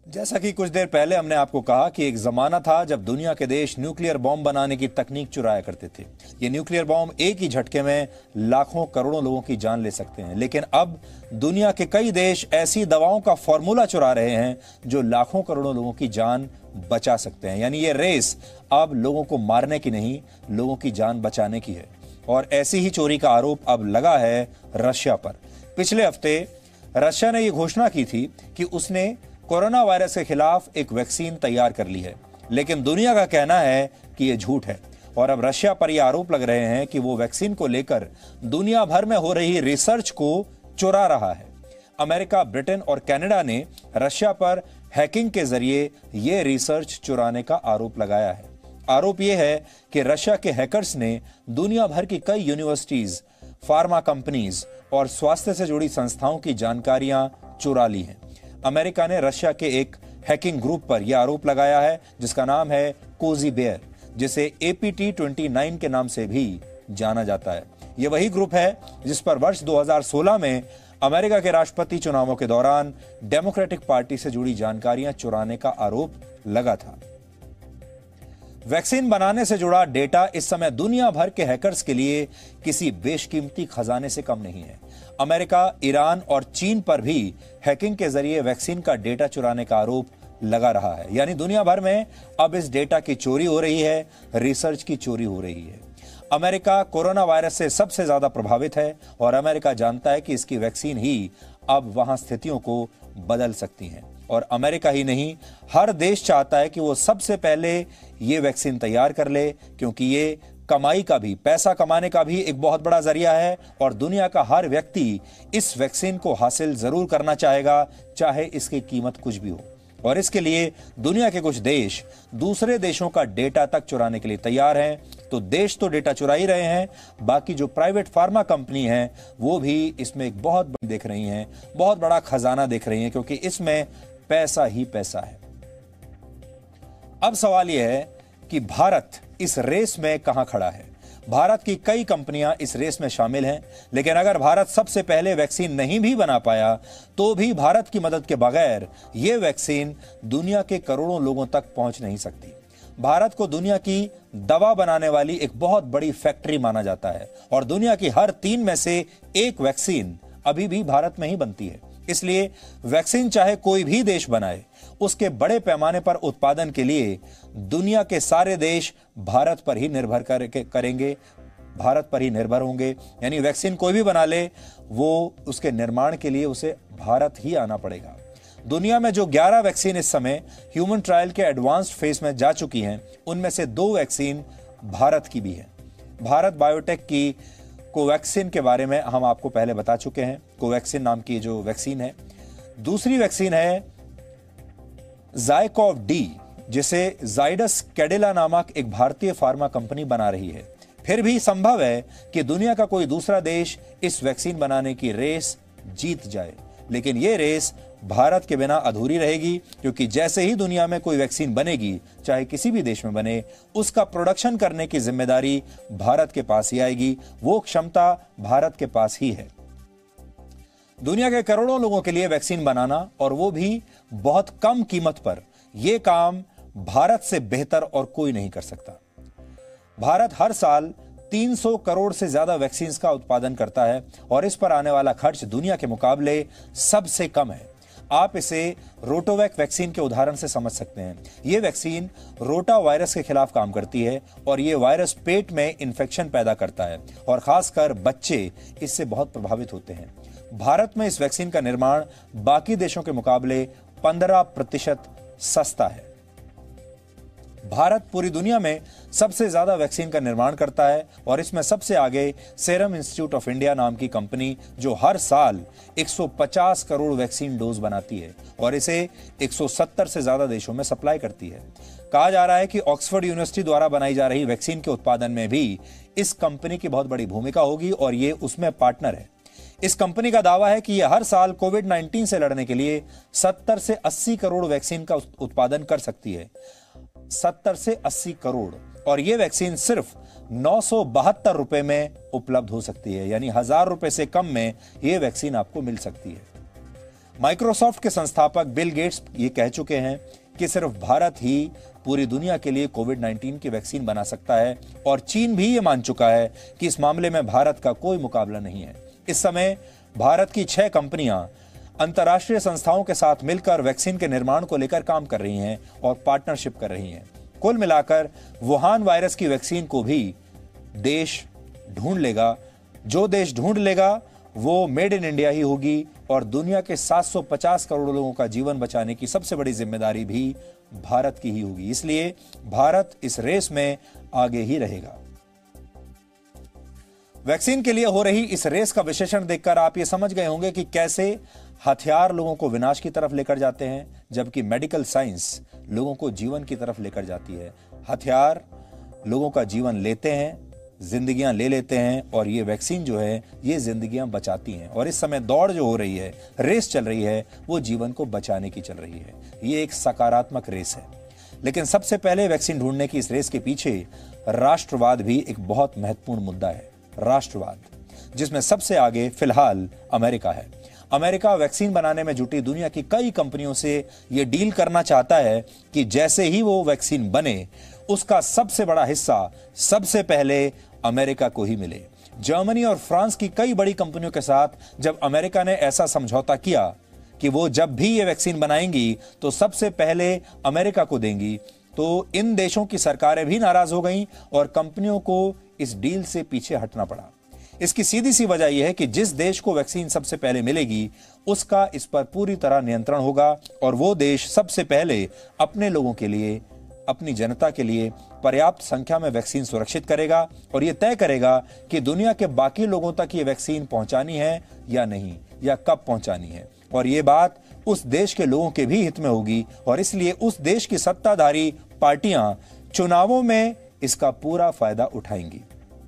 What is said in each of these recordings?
जैसा कि कुछ देर पहले हमने आपको कहा कि एक जमाना था जब दुनिया के देश न्यूक्लियर बॉम्ब बनाने की तकनीक चुराया करते थे। ये न्यूक्लियर बॉम्ब एक ही झटके में लाखों करोड़ों लोगों की जान ले सकते हैं, लेकिन अब दुनिया के कई देश ऐसी दवाओं का फॉर्मूला चुरा रहे हैं जो लाखों करोड़ों लोगों की जान बचा सकते हैं। यानी ये रेस अब लोगों को मारने की नहीं, लोगों की जान बचाने की है। और ऐसी ही चोरी का आरोप अब लगा है रशिया पर। पिछले हफ्ते रशिया ने यह घोषणा की थी कि उसने कोरोना वायरस के खिलाफ एक वैक्सीन तैयार कर ली है, लेकिन दुनिया का कहना है कि यह झूठ है। और अब रशिया पर यह आरोप लग रहे हैं कि वो वैक्सीन को लेकर दुनिया भर में हो रही रिसर्च को चुरा रहा है। अमेरिका, ब्रिटेन और कनाडा ने रशिया पर हैकिंग के जरिए यह रिसर्च चुराने का आरोप लगाया है। आरोप यह है कि रशिया के हैकर्स ने दुनिया भर की कई यूनिवर्सिटीज, फार्मा कंपनीज और स्वास्थ्य से जुड़ी संस्थाओं की जानकारियां चुरा ली हैं। अमेरिका ने रशिया के एक हैकिंग ग्रुप पर यह आरोप लगाया है जिसका नाम है कोजी बेयर, जिसे APT29 के नाम से भी जाना जाता है। यह वही ग्रुप है जिस पर वर्ष 2016 में अमेरिका के राष्ट्रपति चुनावों के दौरान डेमोक्रेटिक पार्टी से जुड़ी जानकारियां चुराने का आरोप लगा था। वैक्सीन बनाने से जुड़ा डेटा इस समय दुनिया भर के हैकर्स के लिए किसी बेशकीमती खजाने से कम नहीं है। अमेरिका, ईरान और चीन पर भी हैकिंग के जरिए वैक्सीन का डेटा चुराने का आरोप लगा रहा है। यानी दुनिया भर में अब इस डेटा की चोरी हो रही है, रिसर्च की चोरी हो रही है। अमेरिका कोरोना वायरस से सबसे ज्यादा प्रभावित है और अमेरिका जानता है कि इसकी वैक्सीन ही अब वहां स्थितियों को बदल सकती है। और अमेरिका ही नहीं, हर देश चाहता है कि वो सबसे पहले ये वैक्सीन तैयार कर ले, क्योंकि ये कमाई का भी, पैसा कमाने का भी एक बहुत बड़ा जरिया है और दुनिया का हर व्यक्ति इस वैक्सीन को हासिल जरूर करना चाहेगा, चाहे इसकी कीमत कुछ भी हो। और इसके लिए दुनिया के कुछ देश दूसरे देशों का डेटा तक चुराने के लिए तैयार हैं। तो देश तो डेटा चुरा ही रहे हैं, बाकी जो प्राइवेट फार्मा कंपनी हैं वो भी इसमें एक बहुत बड़ी देख रही हैं, बहुत बड़ा खजाना देख रही हैं, क्योंकि इसमें पैसा ही पैसा है। अब सवाल यह है कि भारत इस रेस में कहां खड़ा है। भारत की कई कंपनियां इस रेस में शामिल हैं, लेकिन अगर भारत सबसे पहले वैक्सीन नहीं भी बना पाया तो भी भारत की मदद के बगैर यह वैक्सीन दुनिया के करोड़ों लोगों तक पहुंच नहीं सकती। भारत को दुनिया की दवा बनाने वाली एक बहुत बड़ी फैक्ट्री माना जाता है और दुनिया की हर 3 में से 1 वैक्सीन अभी भी भारत में ही बनती है। इसलिए वैक्सीन चाहे कोई भी देश बनाए, उसके बड़े पैमाने पर उत्पादन के लिए दुनिया के सारे देश भारत पर ही निर्भर करेंगे, भारत पर ही निर्भर होंगे। यानी वैक्सीन कोई भी बना ले, वो उसके निर्माण के लिए उसे भारत ही आना पड़ेगा। दुनिया में जो 11 वैक्सीन इस समय ह्यूमन ट्रायल के एडवांस्ड फेज में जा चुकी हैं, उनमें से 2 वैक्सीन भारत की भी है। भारत बायोटेक की कोवैक्सीन के बारे में हम आपको पहले बता चुके हैं। कोवैक्सीन नाम की जो वैक्सीन है। दूसरी वैक्सीन है ज़ायकोव डी, जिसे जाइडस कैडिला नामक एक भारतीय फार्मा कंपनी बना रही है। फिर भी संभव है कि दुनिया का कोई दूसरा देश इस वैक्सीन बनाने की रेस जीत जाए, लेकिन यह रेस भारत के बिना अधूरी रहेगी, क्योंकि जैसे ही दुनिया में कोई वैक्सीन बनेगी, चाहे किसी भी देश में बने, उसका प्रोडक्शन करने की जिम्मेदारी भारत के पास ही आएगी। वो क्षमता भारत के पास ही है। दुनिया के करोड़ों लोगों के लिए वैक्सीन बनाना, और वो भी बहुत कम कीमत पर, यह काम भारत से बेहतर और कोई नहीं कर सकता। भारत हर साल 300 करोड़ से ज्यादा वैक्सीन का उत्पादन करता है और इस पर आने वाला खर्च दुनिया के मुकाबले सबसे कम है। आप इसे रोटावैक वैक्सीन के उदाहरण से समझ सकते हैं। यह वैक्सीन रोटा वायरस के खिलाफ काम करती है और यह वायरस पेट में इंफेक्शन पैदा करता है और खासकर बच्चे इससे बहुत प्रभावित होते हैं। भारत में इस वैक्सीन का निर्माण बाकी देशों के मुकाबले 15% सस्ता है। भारत पूरी दुनिया में सबसे ज्यादा वैक्सीन का निर्माण करता है और इसमें सबसे आगे सीरम इंस्टीट्यूट ऑफ इंडिया नाम की कंपनी, जो हर साल 150 करोड़ वैक्सीन डोज बनाती है और इसे 170 से ज्यादा देशों में सप्लाई करती है। कहा जा रहा है कि ऑक्सफोर्ड यूनिवर्सिटी द्वारा बनाई जा रही वैक्सीन के उत्पादन में भी इस कंपनी की बहुत बड़ी भूमिका होगी और ये उसमें पार्टनर है। इस कंपनी का दावा है कि यह हर साल कोविड-19 से लड़ने के लिए 70 से 80 करोड़ वैक्सीन का उत्पादन कर सकती है। 70 से 80 करोड़, और यह वैक्सीन सिर्फ 972 रुपए में उपलब्ध हो सकती है। यानी 1000 रुपए से कम में यह वैक्सीन आपको मिल सकती है। माइक्रोसॉफ्ट के संस्थापक बिल गेट्स ये कह चुके हैं कि सिर्फ भारत ही पूरी दुनिया के लिए कोविड-19 की वैक्सीन बना सकता है और चीन भी ये मान चुका है कि इस मामले में भारत का कोई मुकाबला नहीं है। इस समय भारत की 6 कंपनियां अंतर्राष्ट्रीय संस्थाओं के साथ मिलकर वैक्सीन के निर्माण को लेकर काम कर रही हैं और पार्टनरशिप कर रही हैं। कुल मिलाकर वुहान वायरस की वैक्सीन को भी देश ढूंढ लेगा। जो देश ढूंढ लेगा वो मेड इन इंडिया ही होगी और दुनिया के 750 करोड़ लोगों का जीवन बचाने की सबसे बड़ी जिम्मेदारी भी भारत की ही होगी। इसलिए भारत इस रेस में आगे ही रहेगा। वैक्सीन के लिए हो रही इस रेस का विश्लेषण देखकर आप ये समझ गए होंगे कि कैसे हथियार लोगों को विनाश की तरफ लेकर जाते हैं, जबकि मेडिकल साइंस लोगों को जीवन की तरफ लेकर जाती है। हथियार लोगों का जीवन लेते हैं, जिंदगियां ले लेते हैं और ये वैक्सीन जो है ये जिंदगियां बचाती हैं। और इस समय दौड़ जो हो रही है, रेस चल रही है, वो जीवन को बचाने की चल रही है। ये एक सकारात्मक रेस है। लेकिन सबसे पहले वैक्सीन ढूंढने की इस रेस के पीछे राष्ट्रवाद भी एक बहुत महत्वपूर्ण मुद्दा है। राष्ट्रवाद, जिसमें सबसे आगे फिलहाल अमेरिका है। अमेरिका वैक्सीन बनाने में जुटी दुनिया की कई कंपनियों से यह डील करना चाहता है कि जैसे ही वो वैक्सीन बने उसका सबसे बड़ा हिस्सा सबसे पहले अमेरिका को ही मिले। जर्मनी और फ्रांस की कई बड़ी कंपनियों के साथ जब अमेरिका ने ऐसा समझौता किया कि वो जब भी ये वैक्सीन बनाएंगी तो सबसे पहले अमेरिका को देंगी, तो इन देशों की सरकारें भी नाराज हो गईं और कंपनियों को इस डील से पीछे हटना पड़ा। इसकी सीधी सी वजह यह है कि जिस देश को वैक्सीन सबसे पहले मिलेगी उसका इस पर पूरी तरह नियंत्रण होगा और वो देश सबसे पहले अपने लोगों के लिए, अपनी जनता के लिए पर्याप्त संख्या में वैक्सीन सुरक्षित करेगा और यह तय करेगा कि दुनिया के बाकी लोगों तक ये वैक्सीन पहुंचानी है या नहीं, या कब पहुंचानी है। और ये बात उस देश के लोगों के भी हित में होगी और इसलिए उस देश की सत्ताधारी पार्टियां चुनावों में इसका पूरा फायदा उठाएंगी।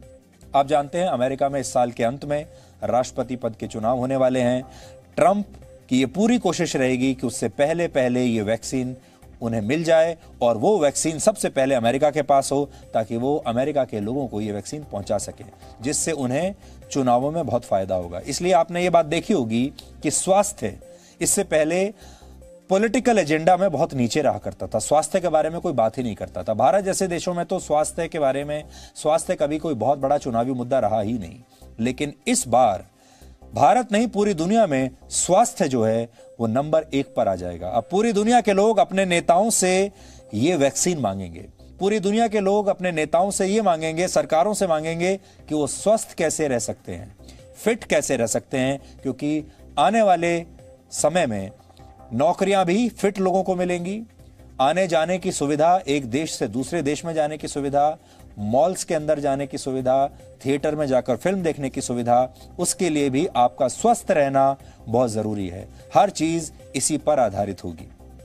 आप जानते हैं अमेरिका में इस साल के अंत में राष्ट्रपति पद के चुनाव होने वाले हैं। ट्रंप की ये पूरी कोशिश रहेगी कि उससे पहले पहले ये वैक्सीन उन्हें मिल जाए और वो वैक्सीन सबसे पहले अमेरिका के पास हो, ताकि वो अमेरिका के लोगों को ये वैक्सीन पहुंचा सके, जिससे उन्हें चुनावों में बहुत फायदा होगा। इसलिए आपने ये बात देखी होगी कि स्वास्थ्य इससे पहले पॉलिटिकल एजेंडा में बहुत नीचे रहा करता था। स्वास्थ्य के बारे में कोई बात ही नहीं करता था। भारत जैसे देशों में तो स्वास्थ्य के बारे में कभी कोई बहुत बड़ा चुनावी मुद्दा रहा ही नहीं। लेकिन इस बार भारत नहीं, पूरी दुनिया में स्वास्थ्य जो है वो नंबर 1 पर आ जाएगा। अब पूरी दुनिया के लोग अपने नेताओं से ये वैक्सीन मांगेंगे। पूरी दुनिया के लोग अपने नेताओं से ये मांगेंगे, सरकारों से मांगेंगे कि वो स्वस्थ कैसे रह सकते हैं, फिट कैसे रह सकते हैं, क्योंकि आने वाले समय में नौकरियां भी फिट लोगों को मिलेंगी। आने जाने की सुविधा, एक देश से दूसरे देश में जाने की सुविधा, मॉल्स के अंदर जाने की सुविधा, थिएटर में जाकर फिल्म देखने की सुविधा, उसके लिए भी आपका स्वस्थ रहना बहुत जरूरी है। हर चीज इसी पर आधारित होगी।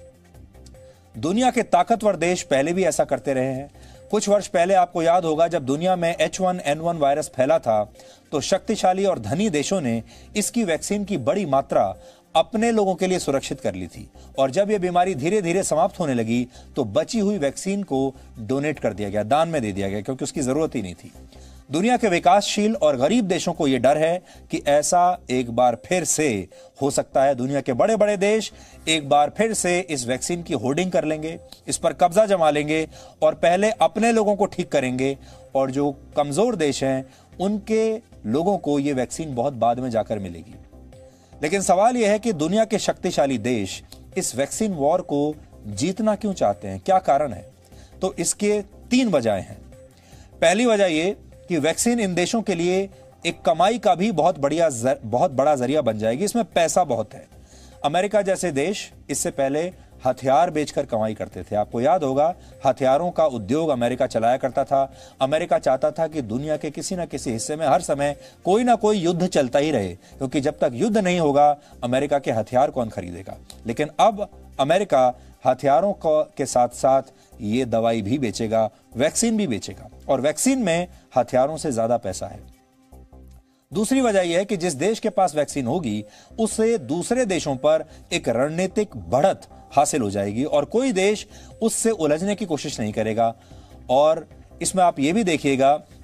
दुनिया के ताकतवर देश पहले भी ऐसा करते रहे हैं। कुछ वर्ष पहले आपको याद होगा जब दुनिया में H1N1 वायरस फैला था तो शक्तिशाली और धनी देशों ने इसकी वैक्सीन की बड़ी मात्रा अपने लोगों के लिए सुरक्षित कर ली थी और जब यह बीमारी धीरे धीरे समाप्त होने लगी तो बची हुई वैक्सीन को डोनेट कर दिया गया, दान में दे दिया गया, क्योंकि उसकी जरूरत ही नहीं थी। दुनिया के विकासशील और गरीब देशों को यह डर है कि ऐसा एक बार फिर से हो सकता है। दुनिया के बड़े बड़े देश एक बार फिर से इस वैक्सीन की होर्डिंग कर लेंगे, इस पर कब्जा जमा लेंगे और पहले अपने लोगों को ठीक करेंगे और जो कमजोर देश हैं उनके लोगों को यह वैक्सीन बहुत बाद में जाकर मिलेगी। लेकिन सवाल यह है कि दुनिया के शक्तिशाली देश इस वैक्सीन वॉर को जीतना क्यों चाहते हैं, क्या कारण है? तो इसके 3 वजहें हैं। पहली वजह यह कि वैक्सीन इन देशों के लिए एक कमाई का भी बहुत बड़ा जरिया बन जाएगी। इसमें पैसा बहुत है। अमेरिका जैसे देश इससे पहले हथियार बेचकर कमाई करते थे। आपको याद होगा हथियारों का उद्योग अमेरिका चलाया करता था। अमेरिका चाहता था कि दुनिया के किसी न किसी हिस्से में हर समय कोई ना कोई युद्ध चलता ही रहे, क्योंकि जब तक युद्ध नहीं होगा अमेरिका के हथियार कौन खरीदेगा। लेकिन अब अमेरिका हथियारों के साथ साथ ये दवाई भी बेचेगा, वैक्सीन भी बेचेगा और वैक्सीन में हथियारों से ज्यादा पैसा है। दूसरी वजह यह है कि जिस देश के पास वैक्सीन होगी उससे दूसरे देशों पर एक रणनीतिक बढ़त हासिल हो जाएगी और कोई देश उससे उलझने की कोशिश नहीं करेगा। और इसमें आप यह भी देखिएगा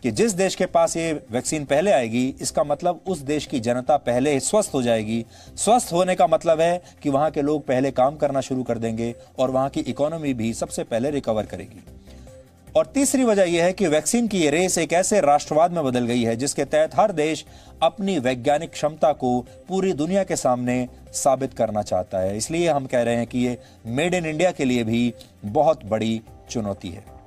कि जिस देश के पास ये वैक्सीन पहले आएगी, इसका मतलब उस देश की जनता पहले स्वस्थ हो जाएगी। स्वस्थ होने का मतलब है कि वहां के लोग पहले काम करना शुरू कर देंगे और वहां की इकोनॉमी भी सबसे पहले रिकवर करेगी। और तीसरी वजह यह है कि वैक्सीन की ये रेस एक ऐसे राष्ट्रवाद में बदल गई है जिसके तहत हर देश अपनी वैज्ञानिक क्षमता को पूरी दुनिया के सामने साबित करना चाहता है। इसलिए हम कह रहे हैं कि ये मेड इन इंडिया के लिए भी बहुत बड़ी चुनौती है।